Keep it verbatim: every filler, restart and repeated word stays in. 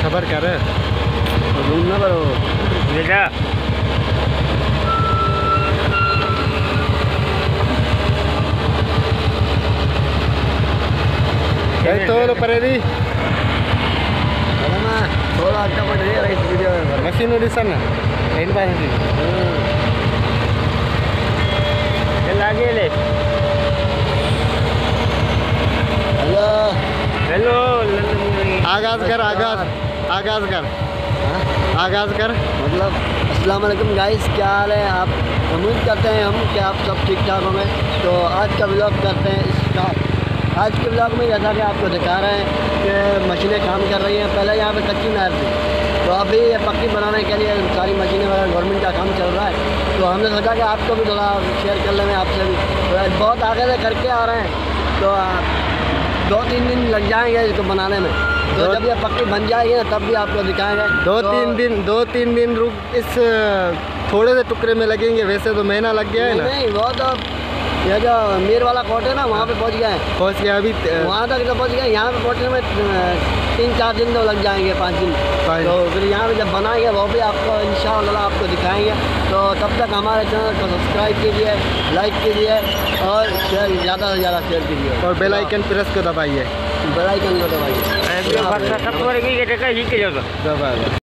सबर कर घूमना करो बेटा तो परेदी थोड़ा अच्छा पड़ रही है इस वीडियो में मशीन एडिशन टेन परसेंट लागे ले हेलो हेलो आगाज कर आगाज आगाज कर आगाज कर मतलब अस्सलाम वालेकुम गाइस, क्या हाल है? आप उम्मीद करते हैं हम कि आप सब ठीक ठाक होंगे। तो आज का व्लॉग करते हैं स्टार्ट। आज के व्लॉग में जैसा कि आपको दिखा रहे हैं कि मशीनें काम कर रही हैं। पहले यहाँ पे कच्ची नहर थी, तो अभी ये पक्की बनाने के लिए सारी मशीनें वगैरह गवर्नमेंट का काम चल रहा है। तो हमने सोचा कि आपको भी थोड़ा शेयर कर लें आपसे भी। तो बहुत आगे से करके आ रहे हैं, तो दो तीन दिन लग जाएंगे इसको बनाने में। तो जब ये पक्की बन जाएगी ना तब भी आपको दिखाएंगे। दो तो तीन दिन दो तीन दिन रुक इस थोड़े से टुकड़े में लगेंगे, वैसे तो महीना लग गया है ना। नहीं, वो तो ये जो मीर वाला कोट है ना, वहाँ पे पहुँच गए हैं। पहुँच गया अभी वहाँ तक तो पहुँच गए। यहाँ पे पहुँचने में तीन चार दिन तो लग जाएंगे, पाँच दिन। तो फिर यहाँ पे जब बनाएंगे वो भी आपको इंशाअल्लाह आपको दिखाएंगे। तो तब तक हमारे चैनल को सब्सक्राइब कीजिए, लाइक कीजिए और शेयर ज़्यादा से ज़्यादा शेयर कीजिए और बेल आइकन प्रेस को दबाइए। बेल आइकन को दबाइए। सब